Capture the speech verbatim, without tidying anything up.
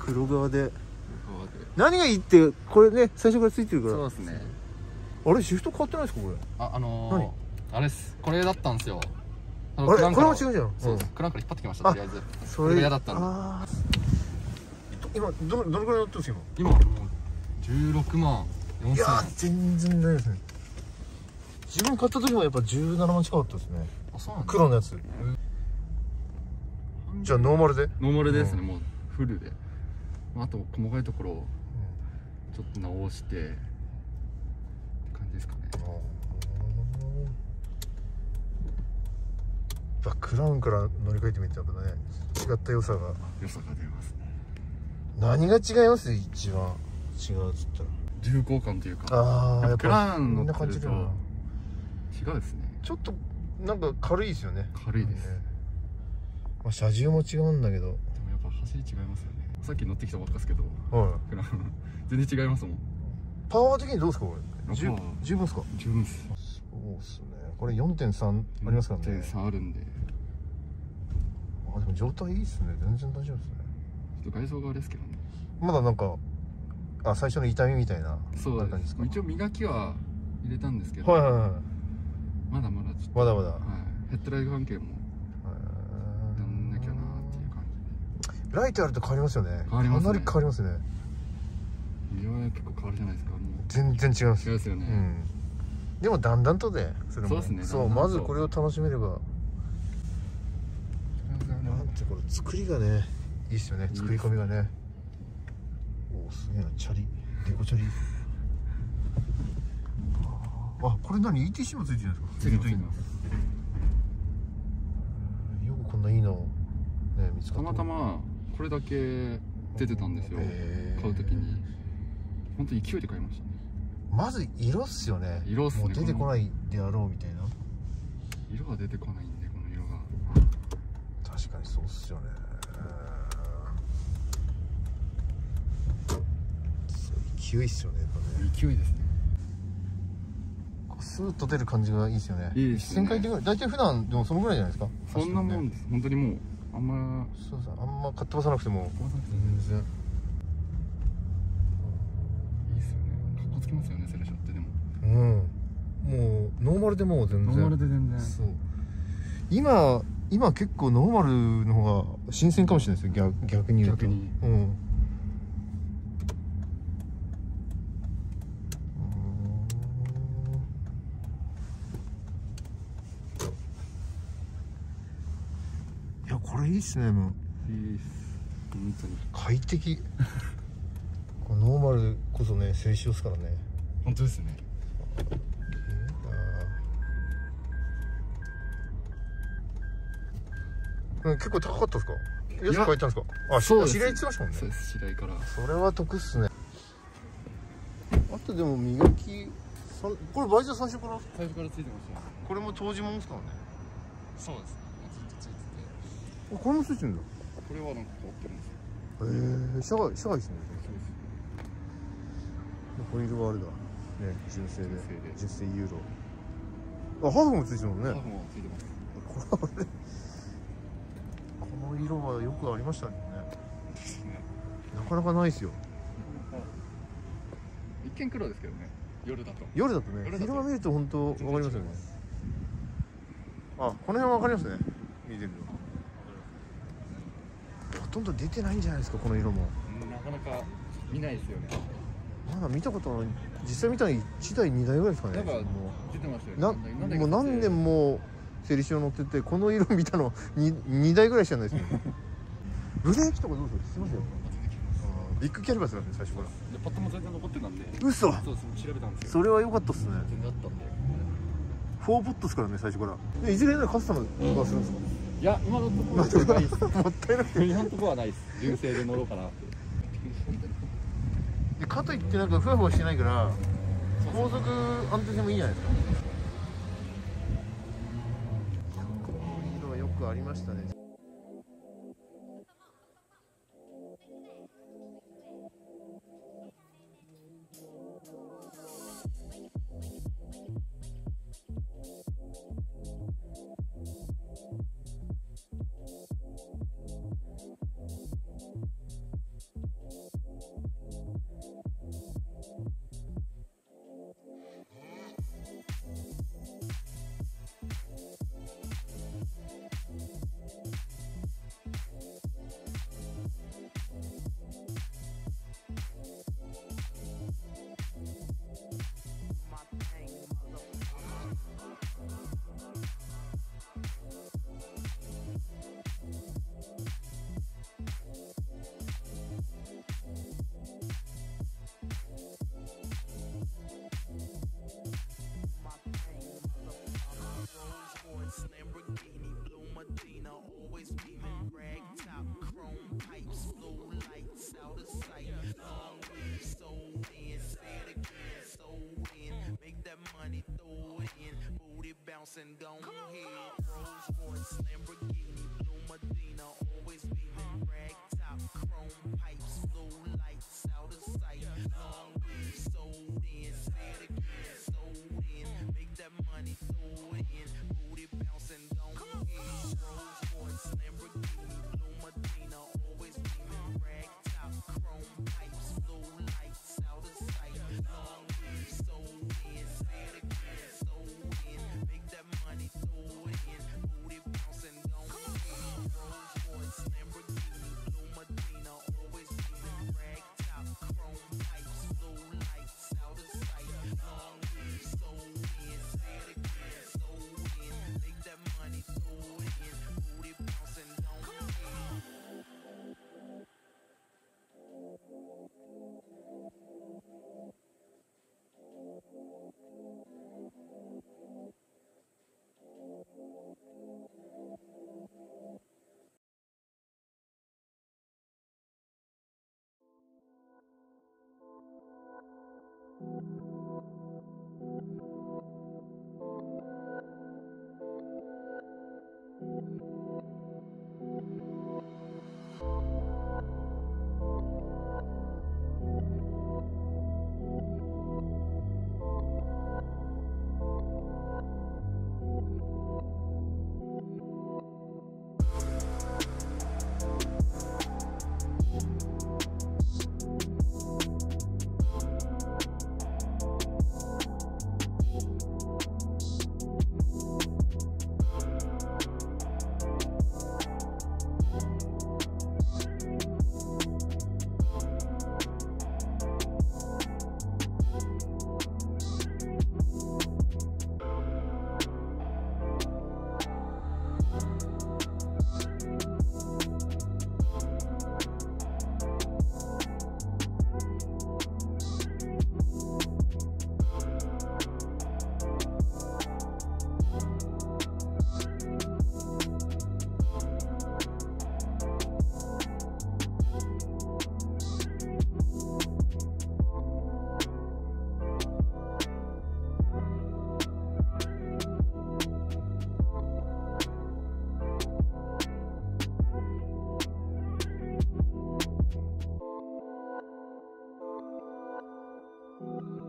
黒革で黒革で何がいいってこれね最初からついてるから。 そうですね。 あれシフト変わってないですかこれ。 あ、あのー、あれです。これだったんですよ。ああれこれも違うじゃん。 そうです。クランから引っ張ってきました。とりあえずそれが嫌だったんで。 あ今どどのくらい乗ってるんですか今？今もうじゅうろくまんよんせん。 いや全然ないですね。自分買った時もやっぱじゅうななまん近かったですね。 あ、そうなんだ。 黒のやつ。じゃあノーマルでノーマルですね。もうフルで。あと細かいところをちょっと直してって感じですかね。 やっぱクラウンから乗り換えてみてやっぱね違った良さが良さが出ますね。 何が違います？一番違うっつったら重厚感というか。 ああやっぱクラウン乗みんなってると感じるよな。 違うですね。 ちょっとなんか軽いですよね。 軽いです、 ね、まあ車重も違うんだけど、 でもやっぱ走り違いますよね。さっき乗ってきたばっかですけど、 はい、 クラウン全然違いますもん。 パワー的にどうですかこれ？十パワー十分ですか？ 十分です。 そうっすね。これ よんてんさん ありますからね。 よんてんさん あるんで。 あでも状態いいっすね。全然大丈夫ですね。 ちょっと外装があれですけどね。 まだなんかあ最初の痛みみたいなそう感じですか？ 一応磨きは入れたんですけど、 はいはいはい。 まだまだちょっとまだまだ、 はい、ヘッドライト関係もやんなきゃなっていう感じで。 ライトあると変わりますよね。 変わりますね。 かなり変わりますね。 色は結構変わるじゃないですか。もう全然違います。 違いますよね、 うん、でもだんだんとでそれもそうですね。 そうまずこれを楽しめれば。なんてこれ作りがねいいっすよね。作り込みがね。おおすげえな。チャリデコチャリ。あこれ何 イーティーシー もついてるんですか？ ついてます。 よくこんないいのね見つかった。 たまたまこれだけ出てたんですよ、買うときに。本当に勢いで買いましたね。 まず色っすよね。 色っすね。 もう出てこないであろうみたいな。 色が出てこないんで、この色が。 確かにそうっすよね。勢いっすよね。やっぱね。 勢いですね。 スーッと出る感じがいいっすよね。 いいですね。 せんかい転ぐらい。大体普段でもそのぐらいじゃないですか。 そんなもんです。本当にもうあんまそうそうあんまかっ飛ばさなくても全然。 いいっすよね。かっこつきますよね、セレショってでも。 うん。もうノーマルでもう全然。 ノーマルで全然。 そう。今今結構ノーマルの方が新鮮かもしれないですよ。逆逆に言うと。 逆に。 うん。いやこれいいっすね。もういいっす。本当に快適。このノーマルこそね静止ですからね。 本当ですね。 うん、結構高かったですか？安く買えたんですか？あ、 そうです。 白井って言ってましたもんね。 そうです。白井から。 それは得っすね。あとでも磨きこれバイザー最初から最初からついてましたよ。 これも当時もんですからね。 そうです。ずっとついてて。 これもついてるんだ。 これはなんか変わってるんですよ。 へえ、社外社外ですね。 そうです。 ホイールはあれだね、純正で純正で純正ユーロ。あ、ハーフもついてるもんね。 ハーフもついてます。 これこの色はよくありましたね。なかなかないですよ。 一見黒ですけどね、夜だと。 夜だとね、昼間見ると本当わかりますよね。あ、この辺はわかりますね。見てるとほとんど出てないんじゃないですか、この色も。 なかなか見ないですよね。 まだ見たことない。実際見たのいちだいにだいぐらいですかね。 なんかもう出てましたよね。 なもう何年もセリシオ乗ってて、この色見たの に, にだいぐらいしかないですよね。ブレーキとかどうする？しますよ。ビッグキャリバーですからね、最初から。 でパッドも全然残ってたんで。 嘘。 そうです。調べたんですよ。 それは良かったっすね。 全然あったんで。 フォーポットですからね、最初から。でいずれならカスタムはするんですか？ いや、今のところはないです。 もったいなくて。 今のところはないです。純正で乗ろうかなって。 でかといってなんかふわふわしてないから高速安定性もいいじゃないですか。こういうのはよくありましたね。 head. Rolls Royce, Lamborghini, Blue Medina, always beaming. Rag top, chrome pipes, blue lights out of sight. Long weed sold in, say it again, sold in. Make that money, throw it in. Booty bouncing, don't hit. Rolls Royce, Lamborghini, Blue Medina, always beaming. Rag top, chrome pipes, blue lights out of sight. Long weed sold in, say it again, sold in. Make that money, throw it in. Booty bouncing, don't hit. Rolls Royce, Lamborghini, Blue Medina, always beaming. Rag top, chrome pipes, blue lights out of sight. Long weed sold in, say it again, sold in. Make that money, throw it in. Booty bouncing, don't hit. You